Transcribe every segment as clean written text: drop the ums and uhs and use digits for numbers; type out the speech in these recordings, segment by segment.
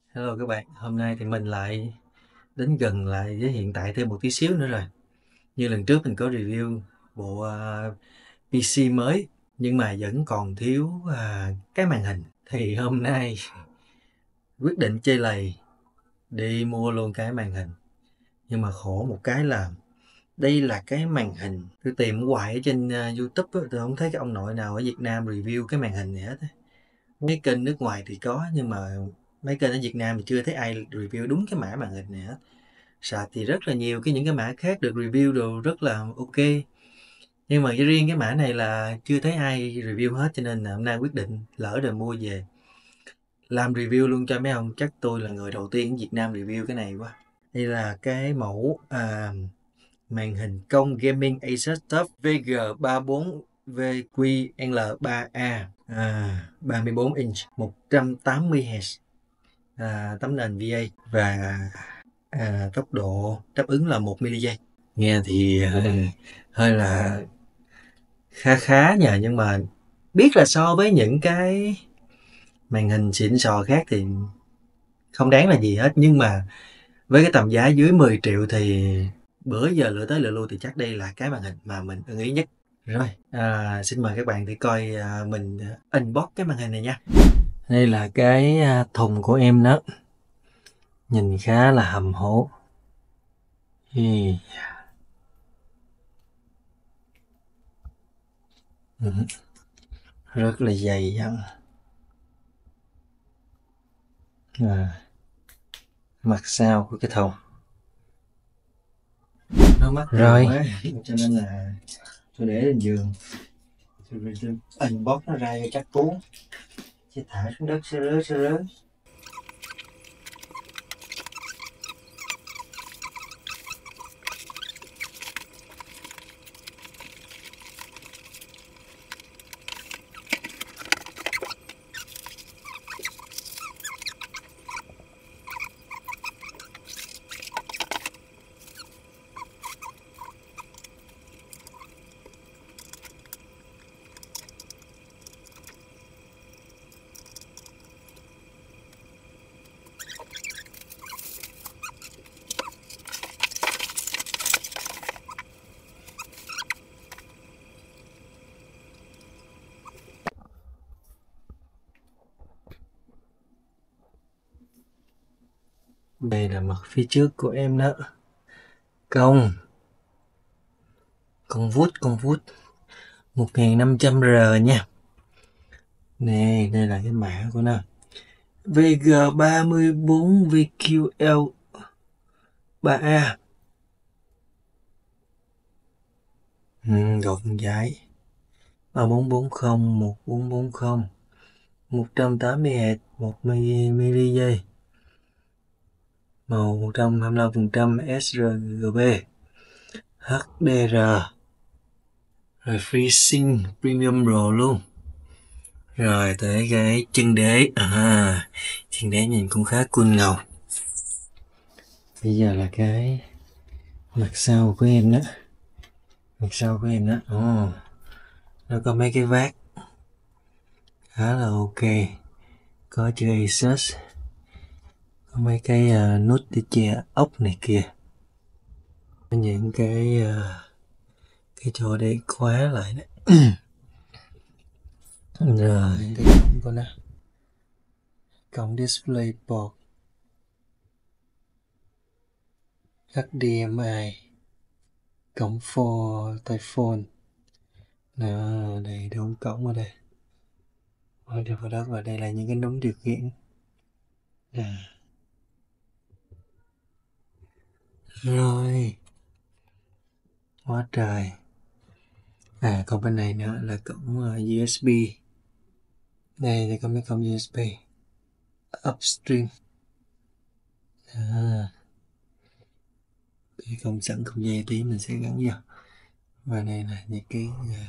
Hello các bạn, hôm nay thì mình lại đến gần lại với hiện tại thêm một tí xíu nữa rồi. Như lần trước mình có review bộ PC mới nhưng mà vẫn còn thiếu cái màn hình. Thì hôm nay quyết định chơi lầy đi mua luôn cái màn hình. Nhưng mà khổ một cái là đây là cái màn hình tôi tìm hoài ở trên YouTube á, tôi không thấy cái ông nội nào ở Việt Nam review cái màn hình này hết á. Mấy kênh nước ngoài thì có nhưng mà mấy kênh ở Việt Nam thì chưa thấy ai review đúng cái mã màn hình này hết. Sạc thì rất là nhiều những cái mã khác được review đồ rất là ok, nhưng mà riêng cái mã này là chưa thấy ai review hết, cho nên là hôm nay quyết định lỡ rồi mua về làm review luôn cho mấy ông. Chắc tôi là người đầu tiên ở Việt Nam review cái này quá. Đây là cái mẫu màn hình công gaming Asus TUF VG34 VQL3A 34 inch 180 Hz, tấm nền VA và tốc độ đáp ứng là 1 ms. Nghe thì hơi là khá khá nhờ, nhưng mà biết là so với những cái màn hình xịn sò khác thì không đáng là gì hết, nhưng mà với cái tầm giá dưới 10 triệu thì bữa giờ lựa tới lựa lui thì chắc đây là cái màn hình mà mình ưng ý nhất. Rồi, xin mời các bạn để coi mình unbox cái màn hình này nha. Đây là cái thùng của em đó, nhìn khá là hầm hố. Rất là dày dặn. Mặt sau của cái thùng nó mắc rồi quá cho nên là tôi để lên giường, tôi unbox nó ra chắc cuốn chứ thả xuống đất sơ rớ. Đây là mặt phía trước của em đó, con vút 1500R nha. Nè, đây là cái mã của nó, VG34 VQL3A. Gọn dài 3440 1440 180 Hz 1 ms, màu 125% sRGB, HDR, rồi FreeSync Premium Pro luôn. Rồi tới cái chân đế, chân đế nhìn cũng khá cool ngầu. Bây giờ là cái mặt sau của em đó, nó có mấy cái vát khá là ok, có chữ Asus, có mấy cái nút để che ốc này kia, có những cái chỗ để khóa lại đó. Rồi cái cổng của nó, cổng DisplayPort, HDMI, cổng for tai phone. Đó, đây đúng cổng ở đây. Vào đó, và đây là những cái nút điều khiển. Rồi, quá trời. Còn bên này nữa là cổng USB. Đây là có mấy cổng USB upstream. Cái cổng sẵn không dây tí mình sẽ gắn vô. Và đây là những cái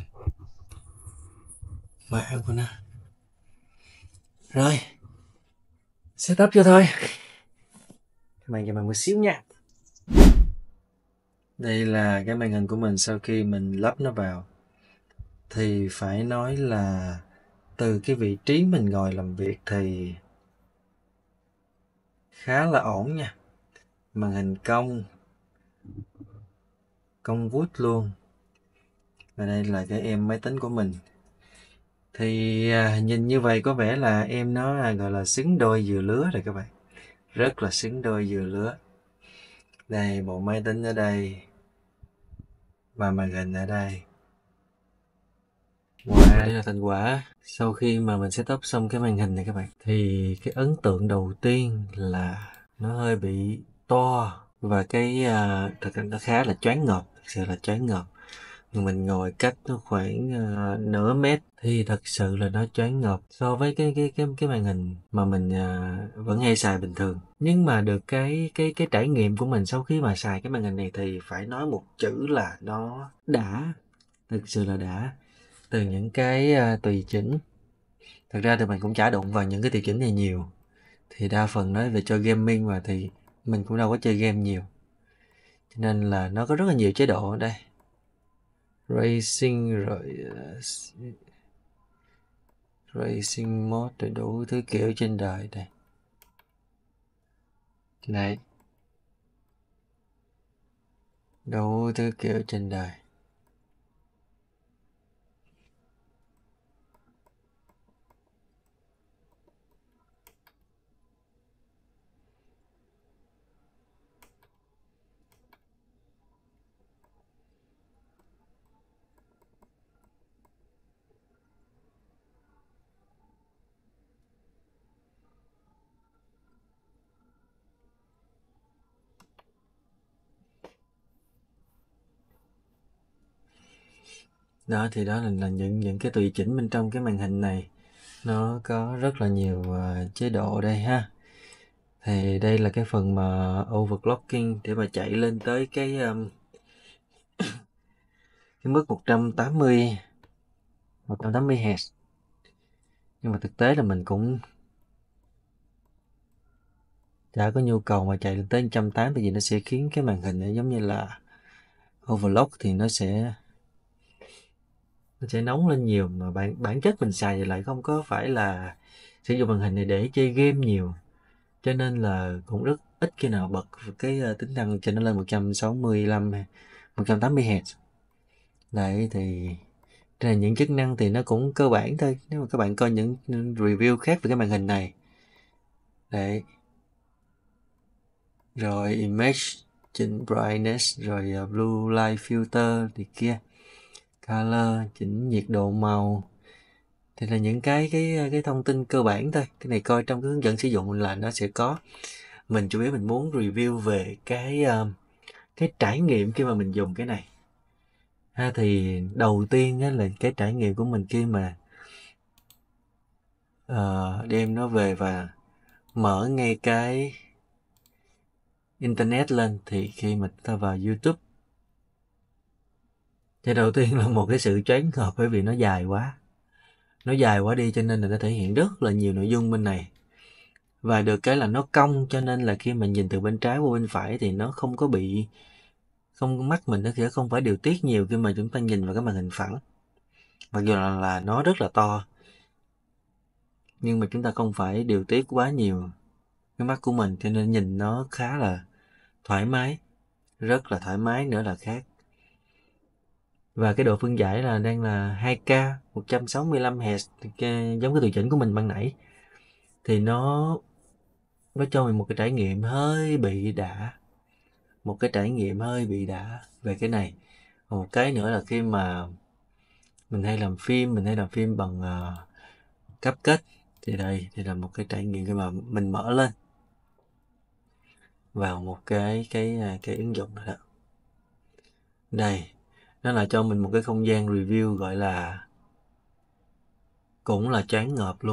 mã của nó. Rồi, setup cho thôi. Các bạn cho mình một xíu nha. Đây là cái màn hình của mình sau khi mình lắp nó vào. Thì phải nói là từ cái vị trí mình ngồi làm việc thì khá là ổn nha. Màn hình cong vút luôn. Và đây là cái em máy tính của mình. Thì nhìn như vậy có vẻ là em nó gọi là xứng đôi vừa lứa rồi các bạn. Rất là xứng đôi vừa lứa. Đây, bộ máy tính ở đây. Và màn hình ở đây. Wow, đây là thành quả sau khi mà mình setup xong cái màn hình này các bạn. Thì cái ấn tượng đầu tiên là nó hơi bị to. Và cái thật ra nó khá là choáng ngợp. Thật sự là choáng ngợp. Mình ngồi cách nó khoảng nửa mét thì thật sự là nó choáng ngợp so với cái màn hình mà mình vẫn hay xài bình thường. Nhưng mà được cái trải nghiệm của mình sau khi mà xài cái màn hình này thì phải nói một chữ là nó đã, thực sự là đã. Từ những cái tùy chỉnh, thật ra thì mình cũng chả đụng vào những cái tùy chỉnh này nhiều, thì đa phần nói về cho gaming mà thì mình cũng đâu có chơi game nhiều, cho nên là nó có rất là nhiều chế độ ở đây. Racing rồi Racing mode rồi đủ thứ kiểu trên đời đây. Này, đủ thứ kiểu trên đời. Đó thì đó là những cái tùy chỉnh bên trong cái màn hình này. Nó có rất là nhiều chế độ đây ha. Thì đây là cái phần mà overclocking để mà chạy lên tới cái mức 180 Hz. Nhưng mà thực tế là mình cũng chả có nhu cầu mà chạy lên tới 180, tại vì nó sẽ khiến cái màn hình này giống như là overclock thì nó sẽ nóng lên nhiều, mà bản chất mình xài thì lại không có phải là sử dụng màn hình này để chơi game nhiều, cho nên là cũng rất ít khi nào bật cái tính năng cho nó lên 180 Hz. Đấy thì đây là những chức năng thì nó cũng cơ bản thôi, nếu mà các bạn coi những review khác về cái màn hình này. Đấy, rồi image, chỉnh brightness, rồi blue light filter thì kia, color, chỉnh nhiệt độ màu, thì là những cái thông tin cơ bản thôi. Cái này coi trong cái hướng dẫn sử dụng là nó sẽ có. Mình chủ yếu mình muốn review về cái trải nghiệm khi mà mình dùng cái này ha. Thì đầu tiên á, là cái trải nghiệm của mình khi mà đem nó về và mở ngay cái internet lên, thì khi mà ta vào YouTube thì đầu tiên là một cái sự choáng ngợp, bởi vì nó dài quá đi, cho nên là nó thể hiện rất là nhiều nội dung bên này. Và được cái là nó cong, cho nên là khi mà nhìn từ bên trái qua bên phải thì nó không có bị, không, mắt mình nó sẽ không phải điều tiết nhiều khi mà chúng ta nhìn vào cái màn hình phẳng. Mặc dù là nó rất là to, nhưng mà chúng ta không phải điều tiết quá nhiều cái mắt của mình, cho nên nhìn nó khá là thoải mái, rất là thoải mái nữa là khác. Và cái độ phân giải là đang là 2K 165 Hz, giống cái tùy chỉnh của mình ban nãy. Thì nó cho mình một cái trải nghiệm hơi bị đã, về cái này. Một cái nữa là khi mà mình hay làm phim bằng CapCut, thì đây thì là một cái trải nghiệm khi mà mình mở lên vào một cái ứng dụng đó. Đây, nó là cho mình một cái không gian review gọi là cũng là choáng ngợp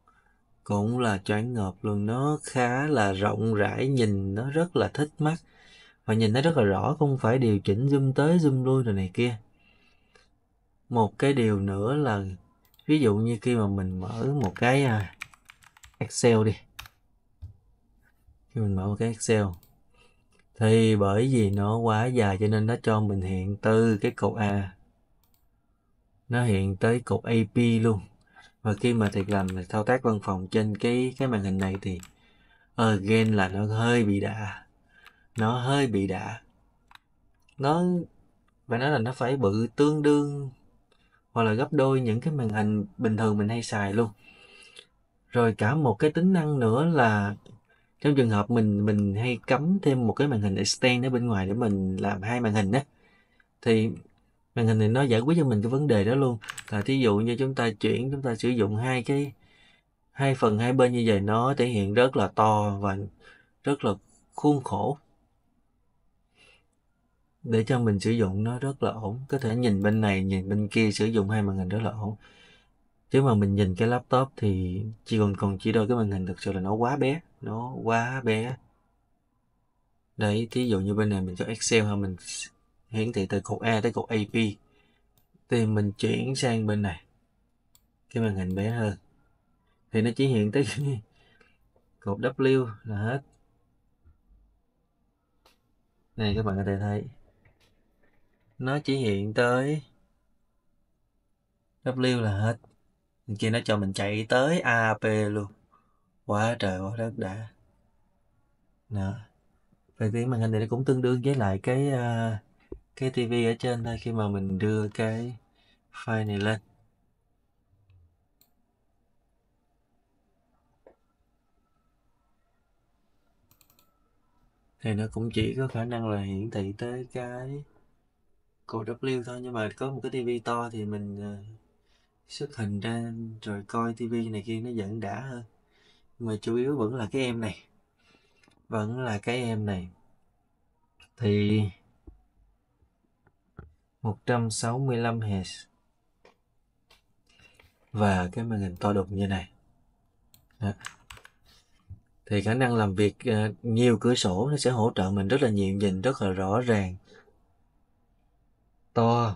luôn. Nó khá là rộng rãi, nhìn nó rất là thích mắt và nhìn nó rất là rõ, không phải điều chỉnh zoom tới zoom lui rồi này kia. Một cái điều nữa là ví dụ như khi mà mình mở một cái Excel đi, thì bởi vì nó quá dài cho nên nó cho mình hiện từ cái cột A, nó hiện tới cột AP luôn. Và khi mà Thiệt làm thao tác văn phòng trên cái màn hình này thì Again là nó hơi bị đà. Nó hơi bị đà. Nó phải nói là nó phải bự tương đương hoặc là gấp đôi những cái màn hình bình thường mình hay xài luôn. Rồi cả một cái tính năng nữa là trong trường hợp mình hay cắm thêm một cái màn hình extend ở bên ngoài để mình làm hai màn hình á, thì màn hình này nó giải quyết cho mình cái vấn đề đó luôn. Là thí dụ như chúng ta sử dụng hai phần hai bên như vậy, nó thể hiện rất là to và rất là khuôn khổ, để cho mình sử dụng nó rất là ổn. Có thể nhìn bên này nhìn bên kia, sử dụng hai màn hình rất là ổn. Chứ mà mình nhìn cái laptop thì chỉ đôi cái màn hình, thực sự là nó quá bé, nó quá bé. Đấy, thí dụ như bên này mình có Excel hay mình hiển thị từ cột A tới cột AP, thì mình chuyển sang bên này, cái màn hình bé hơn thì nó chỉ hiện tới cột W là hết. Này các bạn có thể thấy nó chỉ hiện tới W là hết. Bên kia nó cho mình chạy tới AAP luôn, quá trời quá đất đã. Đó. Vậy thì màn hình này nó cũng tương đương với lại cái tivi ở trên thôi, khi mà mình đưa cái file này lên. Thì nó cũng chỉ có khả năng là hiển thị tới cái cột W thôi, nhưng mà có một cái tivi to thì mình xuất hình ra rồi coi tivi này kia nó vẫn đã hơn. Nhưng mà chủ yếu vẫn là cái em này, thì 165 Hz và cái màn hình to đùng như này. Đó. Thì khả năng làm việc nhiều cửa sổ nó sẽ hỗ trợ mình rất là nhiều, nhìn rất là rõ ràng, to,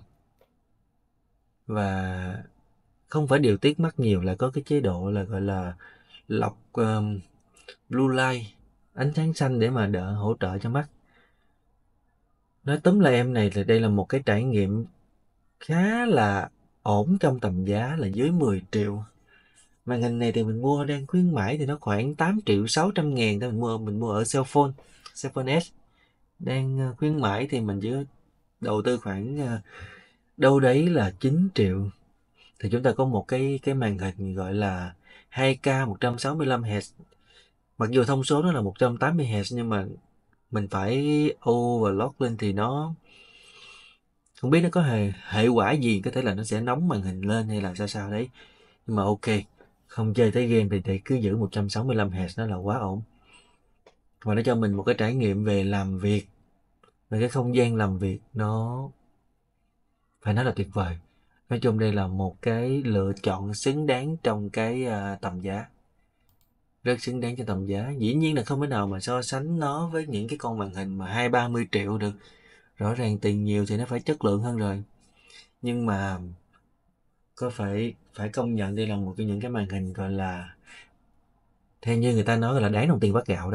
và không phải điều tiết mắt nhiều, là có cái chế độ là gọi là lọc blue light, ánh sáng xanh, để mà đỡ hỗ trợ cho mắt. Nói túm lại em này thì đây là một cái trải nghiệm khá là ổn trong tầm giá là dưới 10 triệu. Màn hình này thì mình mua đang khuyến mãi thì nó khoảng 8 triệu 600 ngàn thôi. Mình mua ở Cellphone S. Đang khuyến mãi thì mình chỉ đầu tư khoảng đâu đấy là 9 triệu. Thì chúng ta có một cái màn hình gọi là 2K 165 Hz. Mặc dù thông số nó là 180 Hz, nhưng mà mình phải overclock lên thì nó không biết nó có hệ quả gì, có thể là nó sẽ nóng màn hình lên hay là sao đấy. Nhưng mà ok, không chơi tới game thì để cứ giữ 165 Hz nó là quá ổn. Và nó cho mình một cái trải nghiệm về làm việc, về cái không gian làm việc, nó phải nói là tuyệt vời. Nói chung đây là một cái lựa chọn xứng đáng trong cái tầm giá, rất xứng đáng cho tầm giá. Dĩ nhiên là không thể nào mà so sánh nó với những cái con màn hình mà 20-30 triệu được. Rõ ràng tiền nhiều thì nó phải chất lượng hơn rồi. Nhưng mà có phải công nhận đây là một trong những cái màn hình gọi là, theo như người ta nói là đáng đồng tiền bát gạo đó.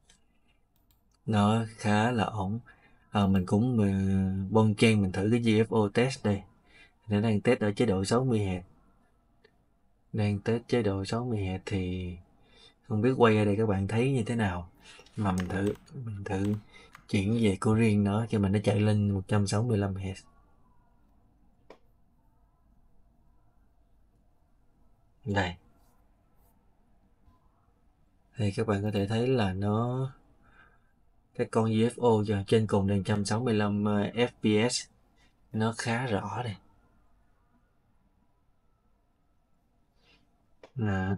Nó khá là ổn. Mình cũng bon chen mình thử cái GFO test đây. Nó đang test ở chế độ 60 Hz. Đang test chế độ 60 Hz thì không biết quay ở đây các bạn thấy như thế nào. Mà mình thử chuyển về của riêng nó cho mình, nó chạy lên 165 Hz. Đây. Thì các bạn có thể thấy là cái con UFO trên cùng đang 165 fps, nó khá rõ đây. Là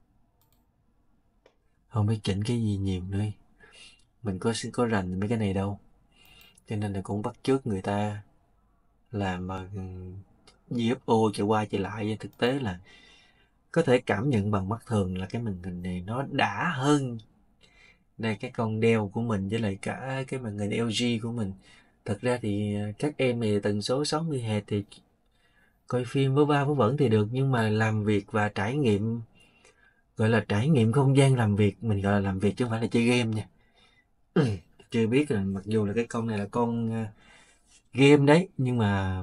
không biết chỉnh cái gì nhiều nữa, mình có rành mấy cái này đâu, cho nên là cũng bắt chước người ta làm mà UFO chạy qua chạy lại. Thực tế là có thể cảm nhận bằng mắt thường là cái màn hình này nó đã hơn đây cái con Dell của mình với lại cả cái màn hình LG của mình. Thật ra thì các em thì tần số 60 Hz thì coi phim vớ va vớ vẩn thì được, nhưng mà làm việc và trải nghiệm, gọi là trải nghiệm không gian làm việc, mình gọi là làm việc chứ không phải là chơi game nha. Chưa biết là mặc dù là cái con này là con game đấy, nhưng mà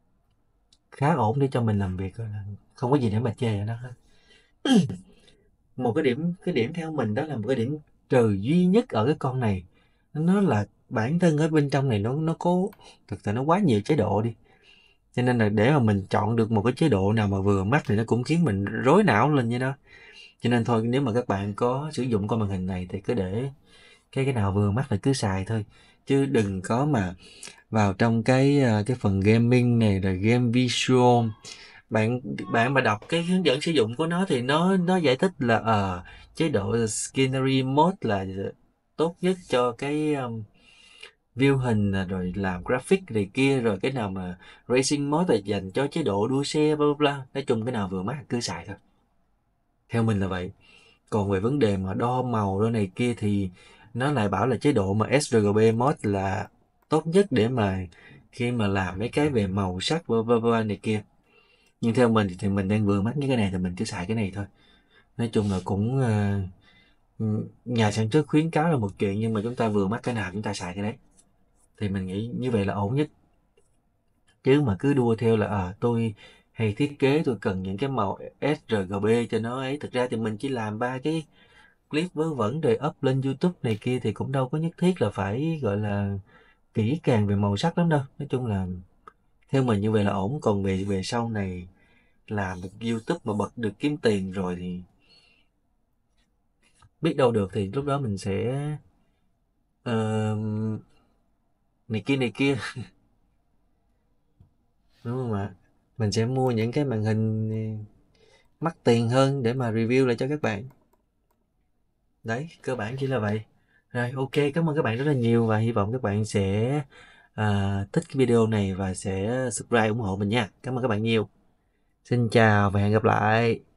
khá ổn để cho mình làm việc, gọi là không có gì để mà chê ở đó hết. một cái điểm theo mình đó là một cái điểm trừ duy nhất ở cái con này, nó là bản thân ở bên trong này nó có, thực sự nó quá nhiều chế độ đi, cho nên là để mà mình chọn được một cái chế độ nào mà vừa mắt thì nó cũng khiến mình rối não lên như đó. Cho nên thôi, nếu mà các bạn có sử dụng con màn hình này thì cứ để cái nào vừa mắt là cứ xài thôi, chứ đừng có mà vào trong cái phần gaming này rồi game visual, bạn bạn mà đọc cái hướng dẫn sử dụng của nó thì nó giải thích là chế độ scenery mode là tốt nhất cho cái view hình rồi làm graphic này kia, rồi cái nào mà racing mode là dành cho chế độ đua xe bla bla bla. Nói chung cái nào vừa mắt cứ xài thôi, theo mình là vậy. Còn về vấn đề mà đo màu đôi này kia thì nó lại bảo là chế độ mà sRGB mode là tốt nhất để mà khi mà làm mấy cái về màu sắc bla bla bla này kia. Nhưng theo mình thì mình đang vừa mắt với cái này thì mình cứ xài cái này thôi. Nói chung là cũng nhà sản xuất khuyến cáo là một chuyện, nhưng mà chúng ta vừa mắt cái nào chúng ta xài cái đấy, thì mình nghĩ như vậy là ổn nhất. Chứ mà cứ đua theo là tôi hay thiết kế, tôi cần những cái màu sRGB cho nó ấy, thực ra thì mình chỉ làm 3 cái clip vớ vẩn rồi up lên YouTube này kia thì cũng đâu có nhất thiết là phải gọi là kỹ càng về màu sắc lắm đâu. Nói chung là theo mình như vậy là ổn. Còn về về sau này làm được YouTube mà bật được kiếm tiền rồi thì biết đâu được, thì lúc đó mình sẽ uh, này kia đúng không ạ? Mình sẽ mua những cái màn hình mắc tiền hơn để mà review lại cho các bạn. Đấy, cơ bản chỉ là vậy. Rồi, ok, cảm ơn các bạn rất là nhiều và hy vọng các bạn sẽ thích cái video này và sẽ subscribe ủng hộ mình nha. Cảm ơn các bạn nhiều. Xin chào và hẹn gặp lại.